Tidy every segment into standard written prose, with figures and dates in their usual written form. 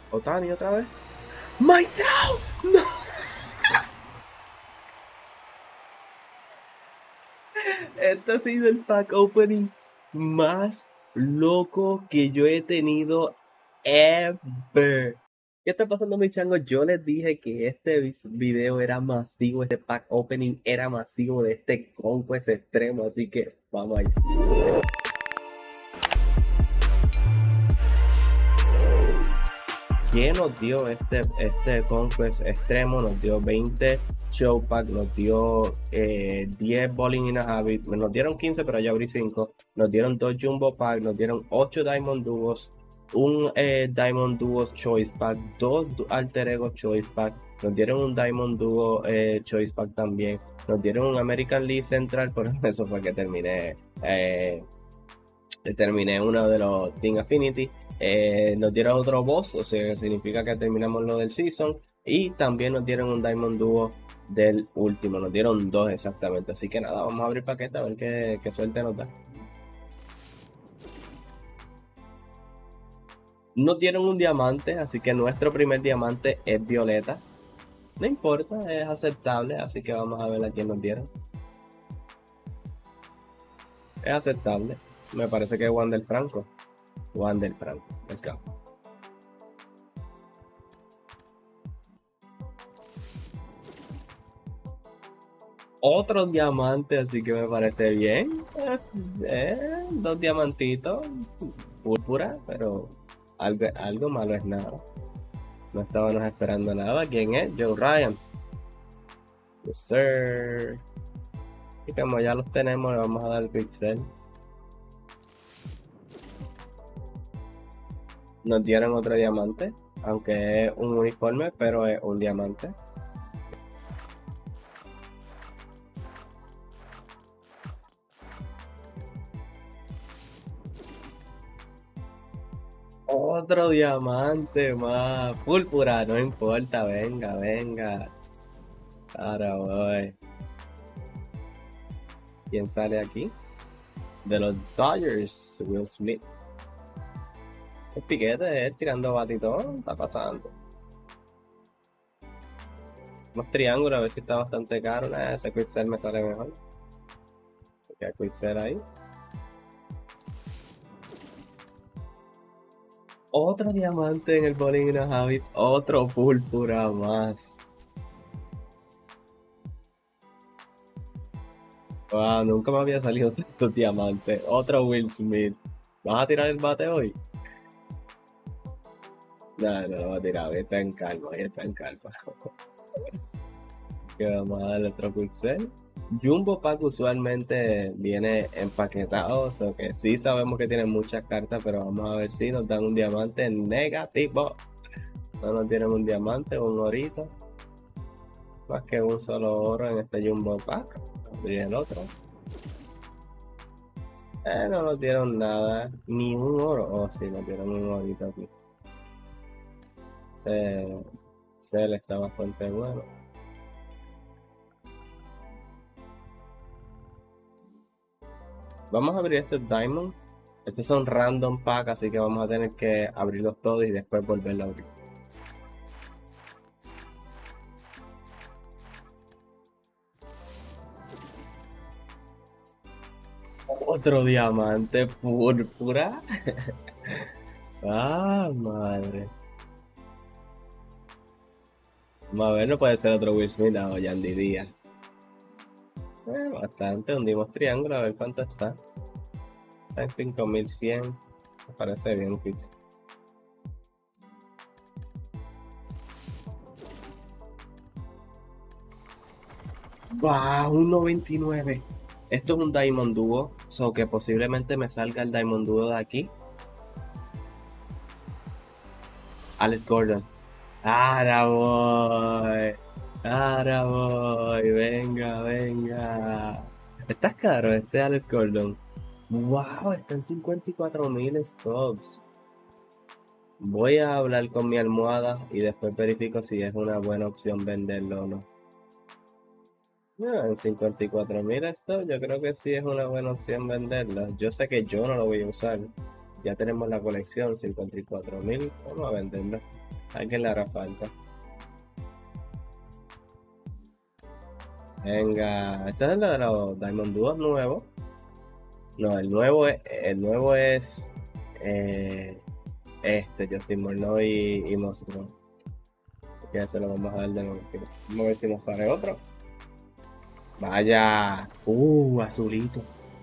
Otani otra vez. ¡My no! ¡No! Este ha sido el pack opening más loco que yo he tenido ever. ¿Qué está pasando, mi chango? Yo les dije que este video era masivo, este pack opening era masivo de este Conquest extremo, así que vamos allá. ¿Qué nos dio este Conquest extremo? Nos dio 20 Show Pack, nos dio 10 Bowling in a Habit, nos dieron 15 pero ya abrí 5, nos dieron 2 Jumbo Pack, nos dieron 8 Diamond Duos, un Diamond Duos Choice Pack, 2 Alter Ego Choice Pack, nos dieron un Diamond Duo Choice Pack también, nos dieron un American League Central, por eso fue que terminé uno de los Team Affinity. Nos dieron otro boss, o sea, significa que terminamos lo del season. Y también nos dieron un Diamond Duo del último, nos dieron 2 exactamente. Así que nada, vamos a abrir paquete a ver qué suerte nos da. Nos dieron un diamante, así que nuestro primer diamante es violeta. No importa, es aceptable, así que vamos a ver a quién nos dieron. Es aceptable, me parece que es Wander Franco. Wander Franco, let's go. Otro diamante, así que me parece bien. 2 diamantitos, púrpura, pero algo malo es nada. No estábamos esperando nada. ¿Quién es? Joe Ryan. Yes, sir. Y como ya los tenemos, le vamos a dar el pixel. Nos dieron otro diamante, aunque es un uniforme, pero es un diamante. Otro diamante más. Púrpura, no importa, venga, venga. Ahora voy. ¿Quién sale aquí? De los Dodgers, Will Smith. El piquete, tirando batitón, está pasando. Unos triángulos, a ver si está bastante caro. Ese Quicksell me sale mejor. Porque Quicksell ahí. Otro diamante en el Bowling in a Habit. Otro púrpura más. Wow, nunca me había salido tantos diamantes. Otro Will Smith. ¿Vas a tirar el bate hoy? No, no lo va a tirar. Ahí está en calma, ahí está en calma. Que vamos a darle otro Quicksell. Jumbo Pack usualmente viene empaquetado, o sea que sí sabemos que tiene muchas cartas, pero vamos a ver si nos dan un diamante negativo. No nos tienen un diamante o un orito. Más que un solo oro en este Jumbo Pack. Abrir el otro. No nos dieron nada, ni un oro. Oh, sí, nos dieron un orito aquí. Cell está bastante bueno. Vamos a abrir este Diamond. Estos son random pack, así que vamos a tener que abrirlos todos y después volverlo a abrir. Otro diamante púrpura. Ah, madre. Vamos a ver, no puede ser otro Will Smith o Yandy Díaz. Bastante, hundimos triángulo, a ver cuánto está. Está en 5100. Me parece bien, Pix. ¡Wow! Un 99. Esto es un Diamond Duo, so que posiblemente me salga el Diamond Duo de aquí. Alex Gordon. Ahora voy. Ahora voy. Venga, venga. Está caro este Alex Gordon. Wow, está en 54,000 stocks. Voy a hablar con mi almohada y después verifico si es una buena opción venderlo o no. En 54,000 esto, yo creo que sí es una buena opción venderla. Yo sé que yo no lo voy a usar. Ya tenemos la colección, 54,000. Vamos a venderla. ¿A quién le hará falta? Venga, este es el de los Diamond Duos nuevos. No, el nuevo es Justin Morneau y Moscow. Que se lo vamos a dar de nuevo. Vamos a ver si nos sale otro. Vaya. Azulito.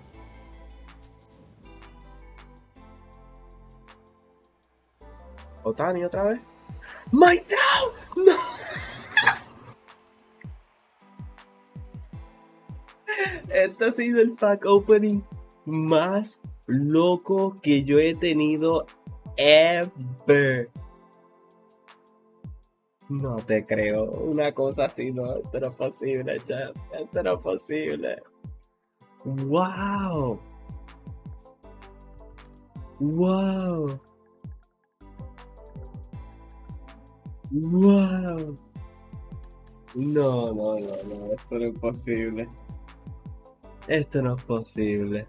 Otani otra vez. ¡My no! ¡No! Este ha sido el pack opening más loco que yo he tenido ever. No te creo. Una cosa así, no. Esto no es posible, chat. Esto no es posible. ¡Wow! ¡Wow! ¡Wow! No, no, no, no. Esto no es posible. Esto no es posible.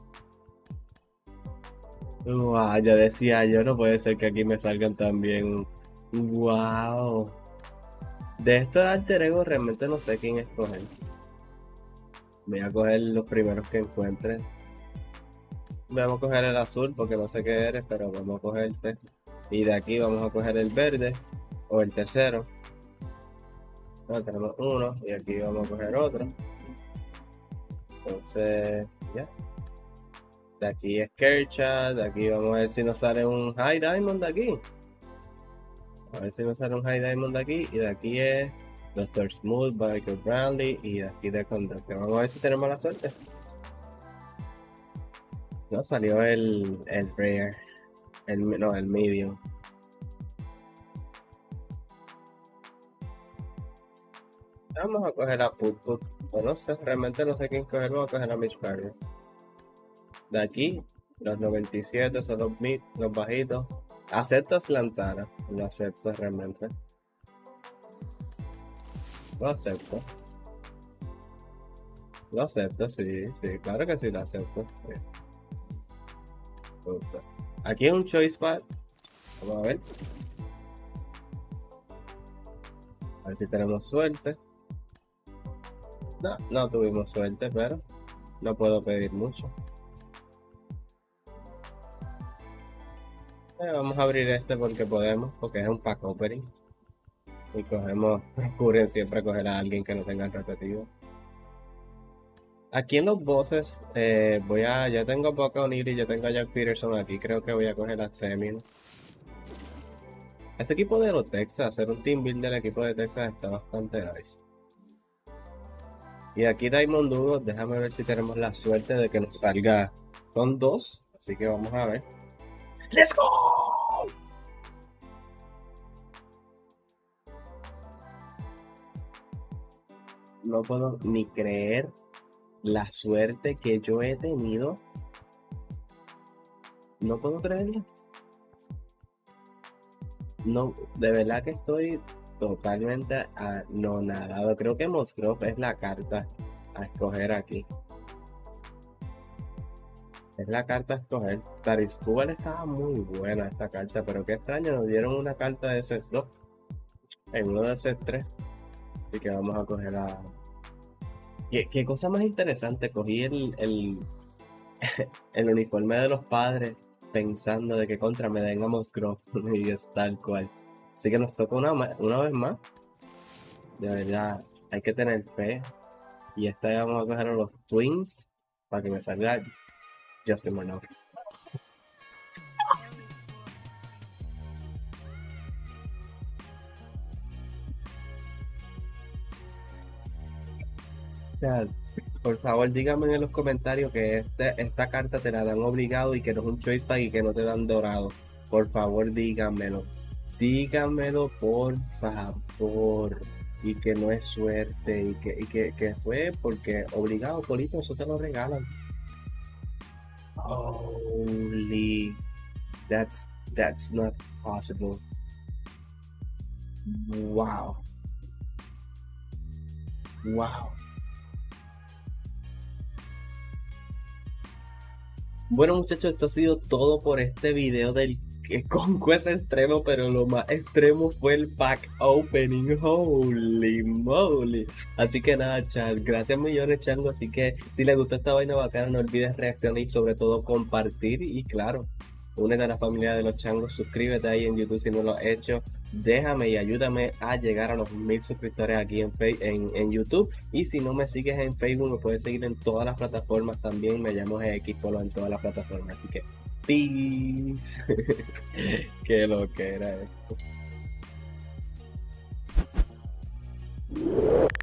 Wow, ya decía yo, no puede ser que aquí me salgan también. Wow. De estos alter ego realmente no sé quién escoger. Voy a coger los primeros que encuentre. Vamos a coger el azul porque no sé qué eres, pero vamos a cogerte. Y de aquí vamos a coger el verde o el tercero. No, tenemos uno y aquí vamos a coger otro. Entonces, ya. De aquí es Kershaw, de aquí vamos a ver si nos sale un High Diamond de aquí. A ver si nos sale un High Diamond de aquí. Y de aquí es Dr. Smooth, Michael Brantley y de aquí de Contact. Vamos a ver si tenemos la suerte. No, salió el Rare. No, el Medium. Vamos a coger a Put. No sé, realmente no sé quién coger. Vamos a coger a Mitch Barrier. De aquí, los 97 son los bajitos. Acepto Slantana. Lo acepto realmente. Lo acepto. Lo acepto, sí, claro que sí lo acepto. Sí. Aquí es un choice pad. Vamos a ver. A ver si tenemos suerte. No tuvimos suerte, pero no puedo pedir mucho. Vamos a abrir este porque podemos, porque es un pack opening. Y procuren siempre coger a alguien que no tenga el repetido. Aquí en los bosses, ya tengo a Boca O'Neal y ya tengo a Jack Peterson aquí. Creo que voy a coger a Semin. Ese equipo de los Texas, hacer un team build del equipo de Texas está bastante nice. Y aquí Diamond Duo, déjame ver si tenemos la suerte de que nos salga con dos. Así que vamos a ver. ¡Let's go! No puedo ni creer la suerte que yo he tenido. No puedo creerlo. No, de verdad que estoy totalmente anonadado. Creo que Musgrove es la carta a escoger aquí. Es la carta a escoger. Tariscubal estaba muy buena esta carta, pero qué extraño, nos dieron una carta de ese slot en uno de esos tres. Así que vamos a coger a... ¿Qué cosa más interesante? Cogí el uniforme de los padres pensando de que contra me den a Musgrove y es tal cual. Así que nos toca una vez más. De verdad, hay que tener fe. Y esta vez vamos a coger a los Twins para que me salga Justin Morneau. Por favor, díganme en los comentarios que esta carta te la dan obligado y que no es un choice pack y que no te dan dorado. Por favor, díganmelo. Díganmelo, por favor. Y que no es suerte. Y que fue porque obligado, Polito, eso te lo regalan. Holy. That's not possible. Wow. Wow. Bueno muchachos, esto ha sido todo por este video del Conquest extremo, pero lo más extremo fue el pack opening. Holy moly. Así que nada, chat. Gracias millones, chango. Así que si les gustó esta vaina bacana, no olvides reaccionar y sobre todo compartir. Y claro, únete a la familia de los changos. Suscríbete ahí en YouTube si no lo has hecho. Déjame y ayúdame a llegar a los 1000 suscriptores aquí en YouTube. Y si no me sigues en Facebook, me puedes seguir en todas las plataformas también. Me llamo Xpolo en todas las plataformas. Así que peace. Qué lo que era esto.